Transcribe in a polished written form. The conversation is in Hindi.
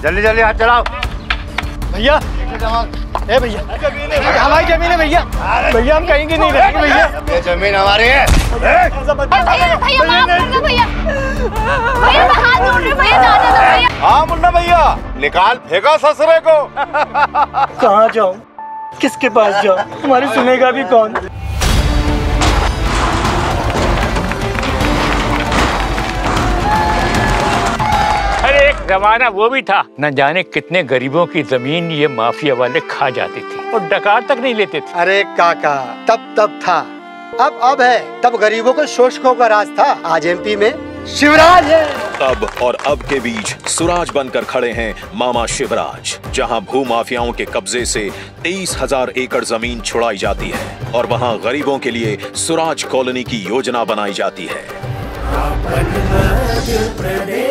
जल्दी जल्दी हाथ चलाओ। भैया, ए भैया, हमारी जमीन है भैया। भैया हम कहीं की नहीं रहेंगे भैया। ये जमीन हमारी है। भैया माफ कर दो भैया। भैया मैं हाथ जोड़ रही हूँ भैया, जाने दो भैया। हाँ मुन्ना भैया, निकाल फेंका ससुरे को। कहाँ जाऊँ, किसके पास जाऊँ, हमारी सुनेगा भी कौन। अरे एक जमाना वो भी था, न जाने कितने गरीबों की जमीन ये माफिया वाले खा जाते थे और डकार तक नहीं लेते थे। अरे काका, तब था, अब है। तब गरीबों को शोषकों का राज था, आज एमपी में शिवराज है। तब और अब के बीच सुराज बनकर खड़े हैं मामा शिवराज, जहां भूमाफियाओं के कब्जे से 23,000 एकड़ जमीन छुड़ाई जाती है और वहां गरीबों के लिए सुराज कॉलोनी की योजना बनाई जाती है।